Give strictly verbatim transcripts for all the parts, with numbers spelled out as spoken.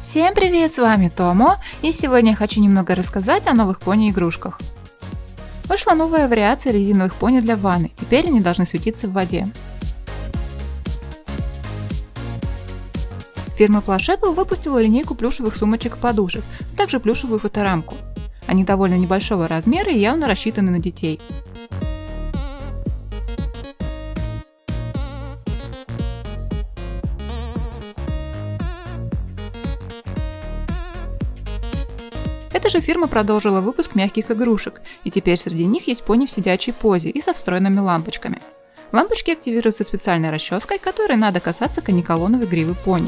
Всем привет, с вами Томо, и сегодня я хочу немного рассказать о новых пони-игрушках. Вышла новая вариация резиновых пони для ванны, теперь они должны светиться в воде. Фирма Plushable выпустила линейку плюшевых сумочек и подушек, а также плюшевую фоторамку. Они довольно небольшого размера и явно рассчитаны на детей. Эта же фирма продолжила выпуск мягких игрушек, и теперь среди них есть пони в сидячей позе и со встроенными лампочками. Лампочки активируются специальной расческой, которой надо касаться каниколоновой гривы пони.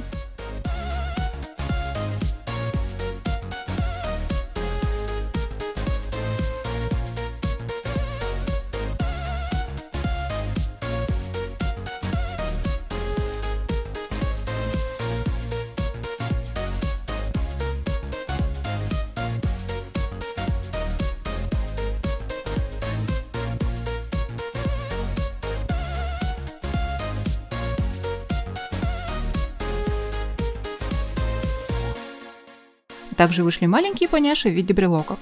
Также вышли маленькие поняши в виде брелоков.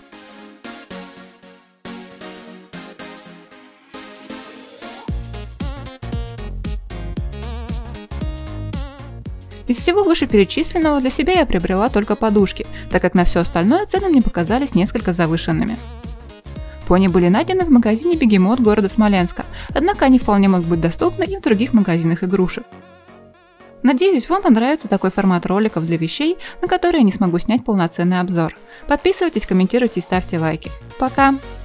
Из всего вышеперечисленного для себя я приобрела только подушки, так как на все остальное цены мне показались несколько завышенными. Пони были найдены в магазине Бегемот города Смоленска, однако они вполне могут быть доступны и в других магазинах игрушек. Надеюсь, вам понравится такой формат роликов для вещей, на которые я не смогу снять полноценный обзор. Подписывайтесь, комментируйте и ставьте лайки. Пока!